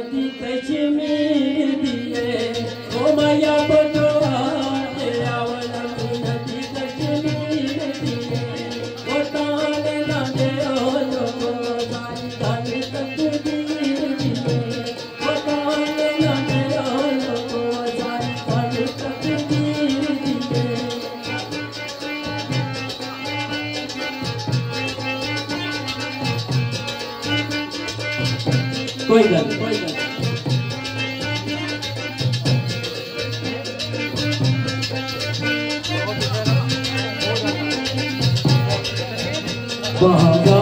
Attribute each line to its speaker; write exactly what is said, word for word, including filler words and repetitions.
Speaker 1: मिनती कश्मीर दिए ओ मैया बटवा के आवल मिनती कश्मीर दिए ओ ताने ना दे ओ लोगो सारी ताने तकदीर दिए ओ ताने ना दे ओ लोगो सारी ताने तकदीर दिए। कोई गल कोई गल बागा